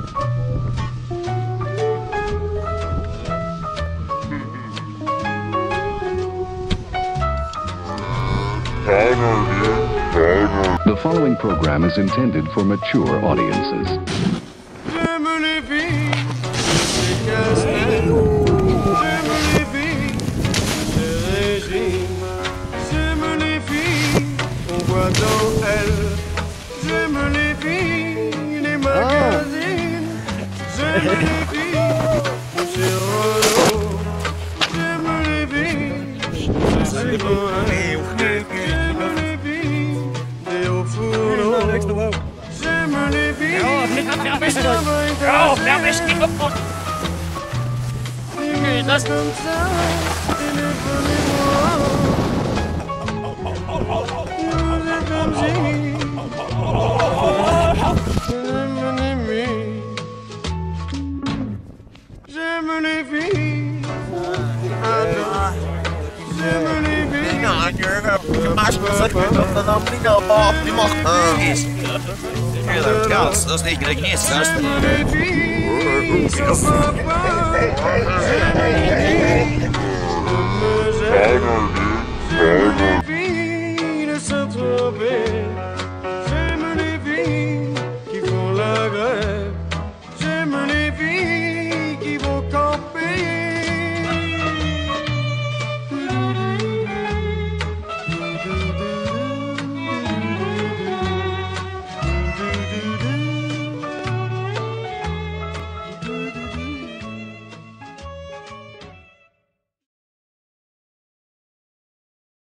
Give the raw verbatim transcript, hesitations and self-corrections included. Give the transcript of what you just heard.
The following program is intended for mature audiences. J'aime les filles, les casse-têtes. J'aime les filles, les régimes. J'aime les filles, on voit dans elles. J'aime les filles, les magazines. J'aime les filles, chez Renault. J'aime les filles, chez Citroën. J'aime les filles, des hauts fourneaux. J'aime les filles. Oh, nou is het niet kapot. Nee, dat is comme ça. Téléphonez-moi. Comme si. J'aime les filles. J'aime les filles. Ja, ik heb dat dan niet al op die mag is. Ja, dat is niet gelijk niet. Dat is Les filles sont papa. J'aime les filles de Saint-Tropez.